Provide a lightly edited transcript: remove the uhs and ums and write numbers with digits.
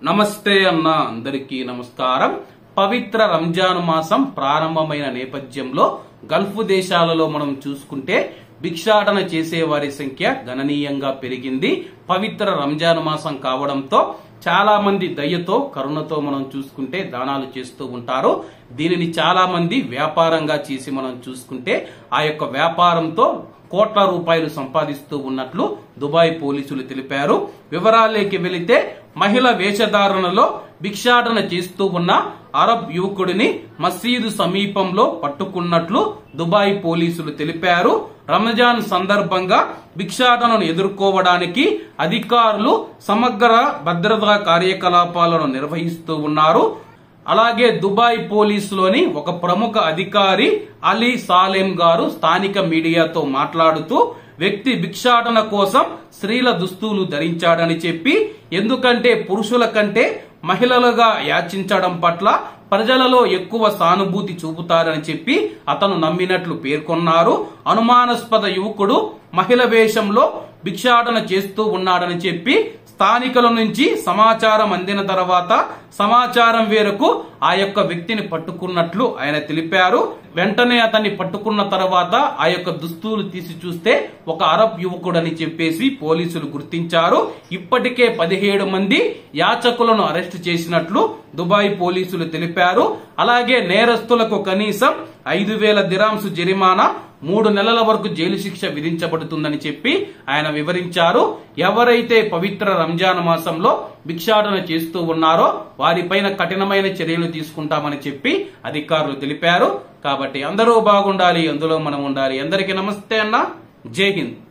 నమస్తే అన్న అందరికీ నమస్కారం. పవిత్ర రంజాన్ మాసం ప్రారంభమైన నేపథ్యంలో గల్ఫ్ దేశాలలో మనం చూసుకుంటే భిక్షాటన చేసే వారి సంఖ్య గణనీయంగా పెరిగింది. పవిత్ర రంజాన్ మాసం కావడంతో చాలా మంది దయతో కరుణతో మనం చూసుకుంటే దానాలు చేస్తూ ఉంటారు. దీనిని చాలా మంది వ్యాపారంగా చేసి మనం చూసుకుంటే ఆ యొక్క వ్యాపారంతో కోట్ల రూపాయలు సంపాదిస్తూ ఉన్నట్లు దుబాయ్ పోలీసులు తెలిపారు. వివరాల్లోకి వెళితే మహిళ వేషధారణలో భిక్షాటన చేస్తూ ఉన్న అరబ్ యువకుడిని మసీదు సమీపంలో పట్టుకున్నట్లు దుబాయ్ పోలీసులు తెలిపారు. రంజాన్ సందర్భంగా భిక్షాటనను ఎదుర్కోవడానికి అధికారులు సమగ్ర భద్రతా కార్యకలాపాలను నిర్వహిస్తూ ఉన్నారు. అలాగే దుబాయ్ పోలీసులోని ఒక ప్రముఖ అధికారి అలీ సాలెం గారు స్థానిక మీడియాతో మాట్లాడుతూ వ్యక్తి భిక్షాటన కోసం స్త్రీల దుస్తులు ధరించాడని చెప్పి, ఎందుకంటే పురుషుల కంటే మహిళలుగా యాచించడం పట్ల ప్రజలలో ఎక్కువ సానుభూతి చూపుతారని చెప్పి అతను నమ్మినట్లు పేర్కొన్నారు. అనుమానాస్పద యువకుడు మహిళ వేషంలో భిక్షాటన చేస్తూ ఉన్నాడని చెప్పి స్థానికుల నుంచి సమాచారం అందిన తర్వాత సమాచారం మేరకు ఆ యొక్క వ్యక్తిని పట్టుకున్నట్లు ఆయన తెలిపారు. వెంటనే అతన్ని పట్టుకున్న తర్వాత ఆ యొక్క దుస్తులు తీసి చూస్తే ఒక అరబ్ యువకుడని చెప్పేసి పోలీసులు గుర్తించారు. ఇప్పటికే 17 మంది యాచకులను అరెస్టు చేసినట్లు దుబాయ్ పోలీసులు తెలిపారు. అలాగే నేరస్తులకు కనీసం 5,000 దిరామ్స్ జరిమానా, 3 నెలల వరకు జైలు శిక్ష విధించబడుతుందని చెప్పి ఆయన వివరించారు. ఎవరైతే పవిత్ర రంజాన్ మాసంలో భిక్షాటన చేస్తూ ఉన్నారో వారిపైన కఠినమైన చర్యలు తీసుకుంటామని చెప్పి అధికారులు తెలిపారు. కాబట్టి అందరూ బాగుండాలి, అందులో మనం ఉండాలి. అందరికీ నమస్తే అన్న, జై హింద్.